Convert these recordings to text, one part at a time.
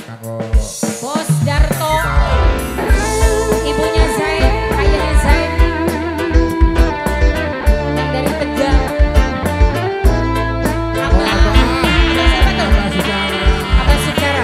kanggo Bos Darto, ibunya Zain, ayahnya Zain, yang dari Tegal. Abah siapa tuh? Abah Sukara.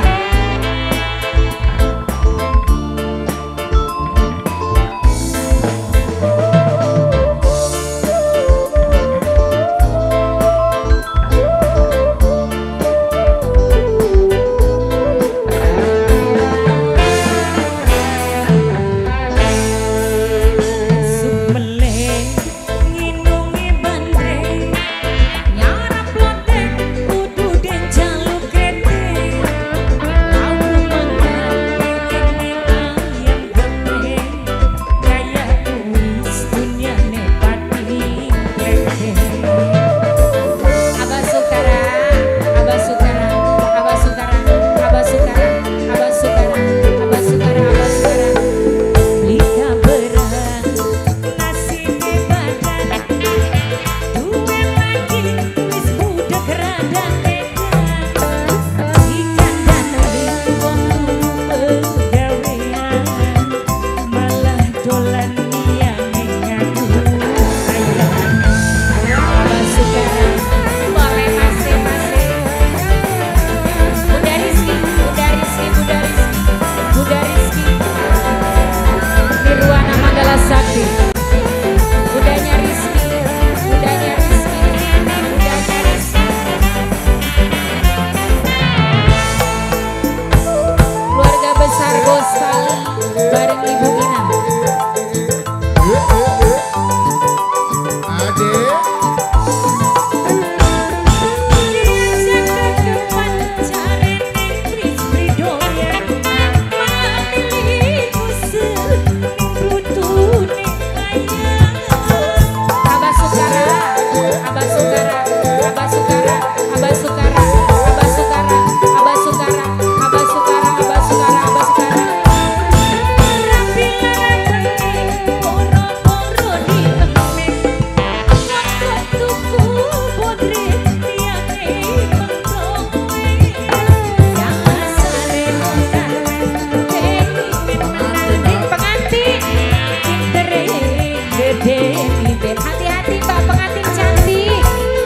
Hati-hati Mbak pengantin cantik.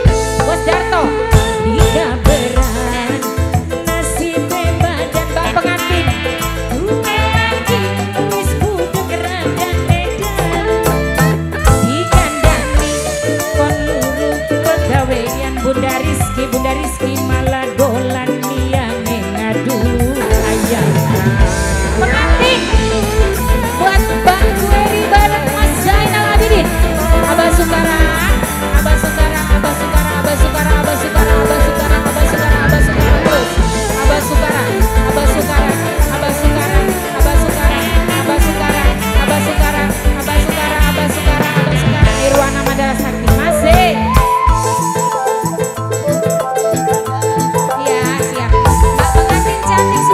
Bos Darto, tidak berat nasib badan Mbak pengantin. Gue lagi wis budek rada edan. Dikandani kon luru pegawean Bunda Rizky malah dolan niane ngadu ayam. Pengantin buat Mbak Gueri bareng Mas Zainal Abidin. Abah Sukara, Abah Sukara, Abah Sukara, Abah Sukara, Abah Sukara, Abah Sukara, Abah Sukara, Abah Sukara terus. Abah Sukara, Abah Sukara, Abah Sukara, Abah Sukara, Abah Sukara, Abah Sukara, Abah Sukara, Abah Sukara, Abah Sukara. Irwana Madara Sakti masih. Iya siap. Mbak pengantin cantik.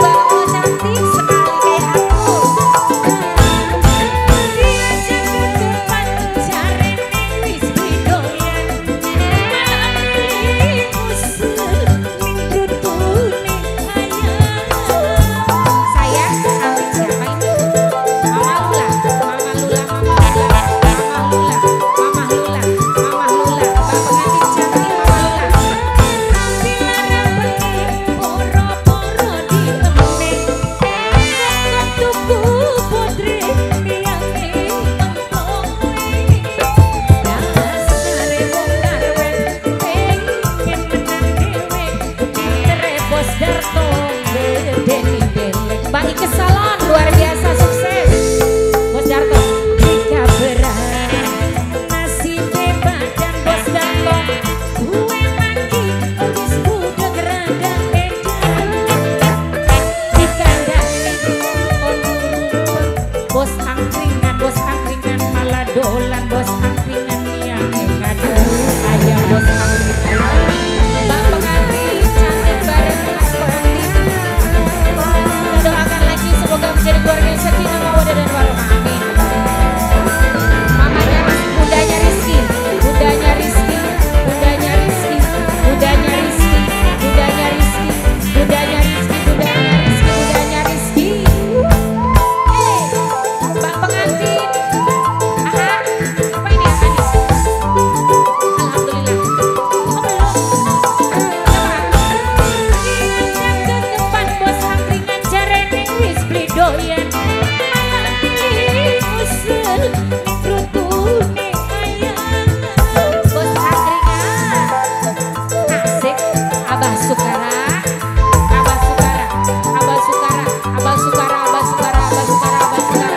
gawean malah pilih usul rutune ayang bos angkringan asik Abah Sukara Abah Sukara Abah Sukara Abah Sukara Abah Sukara Abah Sukara Abah Sukara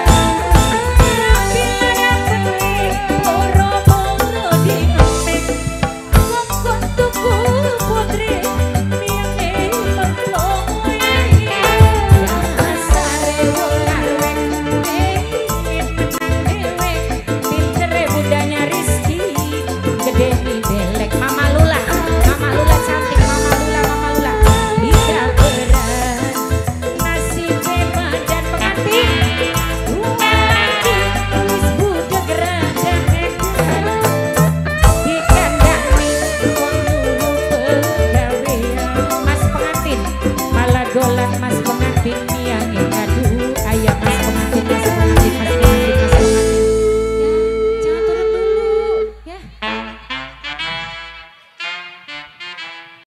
Dolan Mas